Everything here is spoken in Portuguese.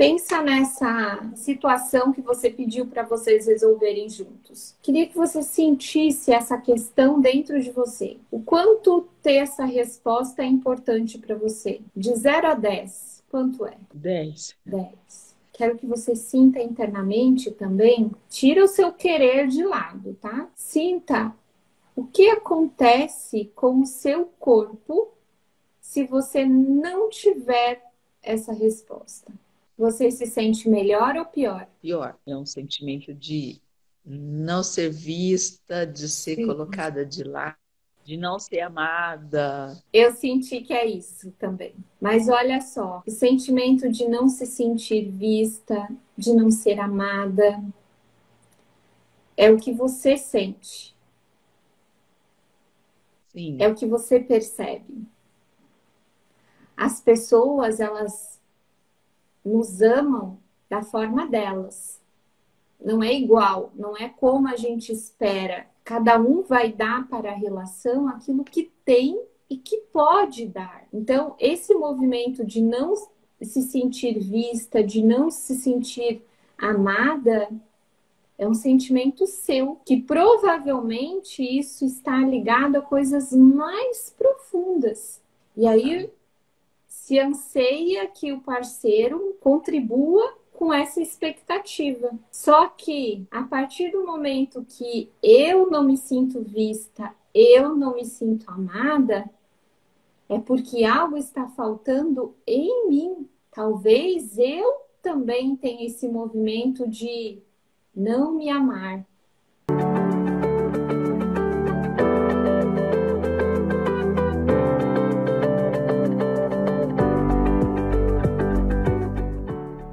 Pensa nessa situação que você pediu para vocês resolverem juntos. Queria que você sentisse essa questão dentro de você. O quanto ter essa resposta é importante para você? De 0 a 10, quanto é? 10. 10. Quero que você sinta internamente também. Tira o seu querer de lado, tá? Sinta o que acontece com o seu corpo se você não tiver essa resposta. Você se sente melhor ou pior? Pior, é um sentimento de não ser vista, de ser Sim. colocada de lado, de não ser amada. Eu senti que é isso também. Mas olha só, o sentimento de não se sentir vista, de não ser amada, é o que você sente, é Sim, o que você percebe. As pessoas, elas nos amam da forma delas. Não é igual, não é como a gente espera. Cada um vai dar para a relação aquilo que tem e que pode dar. Então, esse movimento de não se sentir vista, de não se sentir amada, é um sentimento seu, que provavelmente isso está ligado a coisas mais profundas. E tá. aí se anseia que o parceiro contribua com essa expectativa. Só que a partir do momento que eu não me sinto vista, eu não me sinto amada, é porque algo está faltando em mim. Talvez eu também tenha esse movimento de não me amar.